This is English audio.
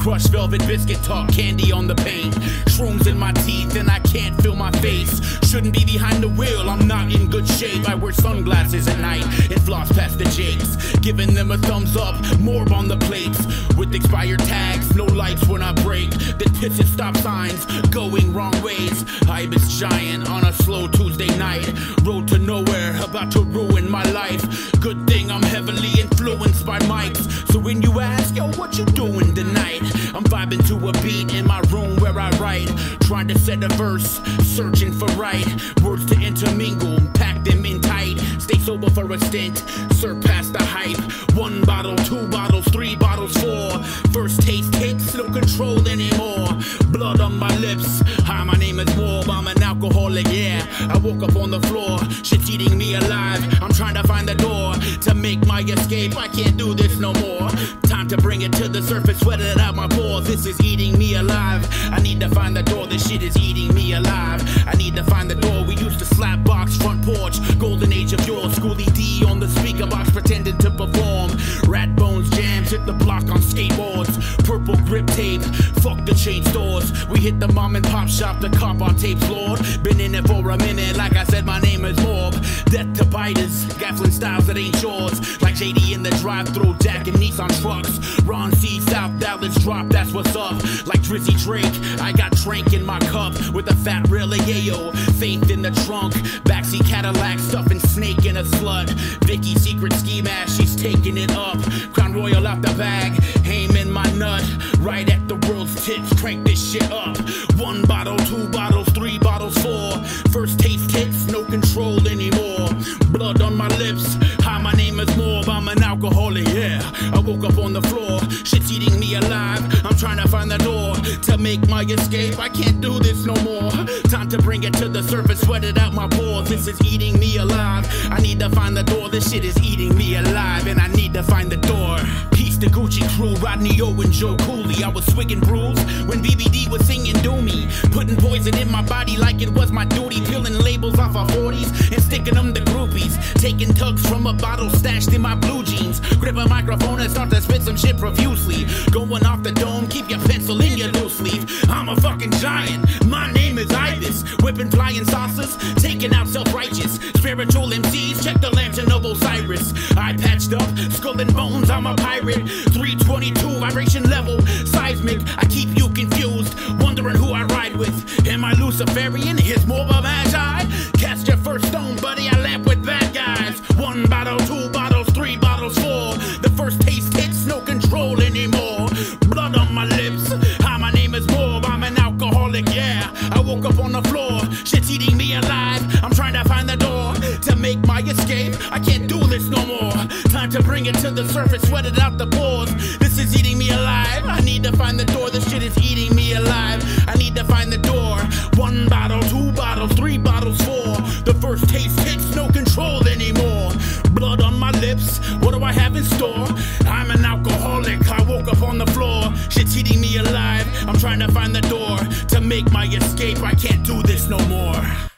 Crushed velvet biscuit talk, candy on the paint. Shrooms in my teeth and I can't feel my face. Shouldn't be behind the wheel, I'm not in good shape. I wear sunglasses at night and floss past the jakes, giving them a thumbs up, morb on the plates. With expired tags, no lights when I break. The tits and stop signs, going wrong ways. Ibis giant on a slow Tuesday night. Road to nowhere, about to ruin my life. Good thing I'm heavily influenced by mics. So when you ask, yo, what you doing tonight? I'm vibing to a beat in my room where I write. Trying to set a verse, searching for right words to intermingle, pack them in tight. Stay sober for a stint, surpass the hype. 1 bottle, 2 bottles, 3 bottles, 4. First taste hits, no control anymore. Blood on my lips, hi, my name is Morb. I'm an alcoholic, yeah. I woke up on the floor, shit's eating me alive. I'm trying to find the door to make my escape. I can't do this no more. Time to bring it to the surface, sweat it out my pores. This is eating me alive. I need to find the door, this shit is eating me alive. I need to find the door. We used to slap box, front porch, golden age of yours. Schoolie D on the speaker box, pretending to perform. Rat bones jams, hit the block on skateboards. Purple grip tape, fuck the chain stores. We hit the mom and pop shop to cop our tapes, Lord. Been in it for a minute, like I said, my name is Morb. Death to biters, gaffling styles that ain't yours. Like JD in the drive-thru, Jack and Nissan trucks. Ron C, South Dallas drop, that's what's up. Like Drizzy Drake, I got drink in my cup with a fat relic, ayo. Faith in the trunk, backseat Cadillac, stuffing snake in a slut. Vicky secret ski mask, she's taking it up. Crown Royal out the bag, aim in my nut. Right at the world's tits, crank this shit up. 1 bottle, 2 bottles, 3 bottles, 4. First taste hits, no control anymore. Blood on my lips, hi, my name is Morb. I'm an alcoholic, yeah. I woke up on the floor, shit's eating me alive. I'm trying to find the door to make my escape. I can't do this no more. Time to bring it to the surface, sweat it out my pores. This is eating me alive. I need to find the door, this shit is eating me alive. And I need to find the door. Peace to Gucci crew, Rodney O and Joe Cooley. I was swigging brews when BBD was singing Do Me. Putting poison in my body like it was my duty. Peeling labels off our 40s and sticking them to groupies. Taking tugs from a bottle stashed in my blue jeans. Grip a microphone and start to spit some shit profusely. Going off the dome, keep your pencil in your loose leaf. I'm a fucking giant, my name is Ibis. Whipping flying saucers, taking out self-righteous spiritual MCs, check the lantern of Osiris. I patched up, skull and bones, I'm a pirate. 322 vibration level, seismic. I keep you confused, wondering who I ride with. Am I Luciferian? Here's more of a magi. Cast your first stone, buddy, I lamp with bad guys. 1 bottle, 2 bottles, 3 bottles, 4. The first taste hits, no control anymore. Blood on my lips, hi, my name is Morb. I'm an alcoholic, yeah. I woke up on the floor, shit's eating me alive. I'm trying to find the door to make my escape. I can't do this no more. Time to bring it to the surface, sweat it out the pores. This is eating me alive. I need to find the door, this shit is eating me alive. I need to find the door. 1 bottle, 2 bottles, 3 bottles, 4. The first taste hits, no control anymore. Blood on my lips, what do I have in store? I'm an alcoholic, I woke up on the floor. Shit's eating me alive. I'm trying to find the door to make my escape. I can't do this no more.